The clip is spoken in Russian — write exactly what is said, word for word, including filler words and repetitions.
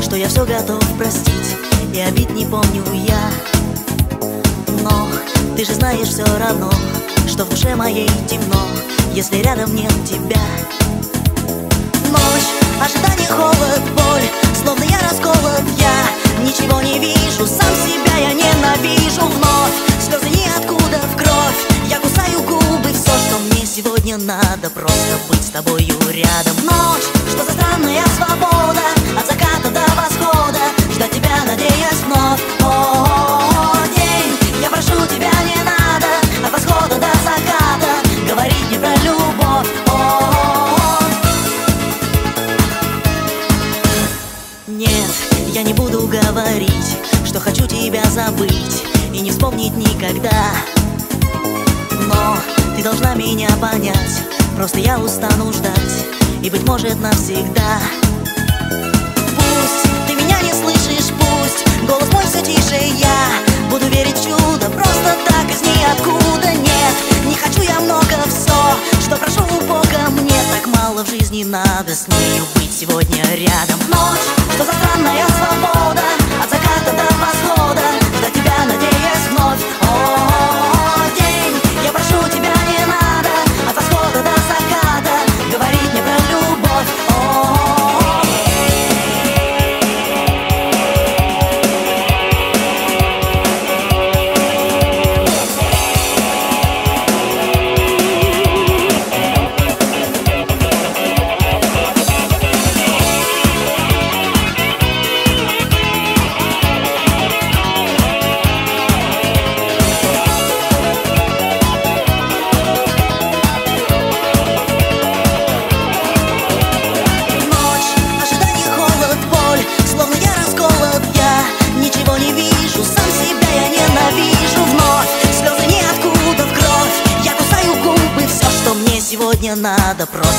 что я все готов простить, и обид не помню я. Но ты же знаешь все равно, что в душе моей темно, если рядом нет тебя. Ночь, ожидание, холод, боль, словно я расколот, я ничего не вижу, сам себя я ненавижу. Вновь слезы ниоткуда в кровь, я кусаю губы, все, что мне сегодня надо, просто быть с тобою рядом. Ночь, что за странная свобода, от заката до восхода, ждать тебя, надеясь вновь. О, день, я прошу тебя, не надо, от восхода до заката говорить мне про любовь. О, нет, я не буду говорить, что хочу тебя забыть и не вспомнить никогда. Но ты должна меня понять, просто я устану ждать, и, быть может, навсегда. Пусть ты меня не слышишь, пусть голос мой все тише, я буду верить в чудо, просто так из ниоткуда. Нет, не хочу я много, все, что прошу у Бога, мне так мало в жизни надо с нею быть сегодня рядом. Ночь, что за странная свобода, от заката до восхода, ждать тебя, надеясь вновь. О, день, я прошу тебя, не надо, от восхода до заката говорить мне про любовь. О, сегодня надо просто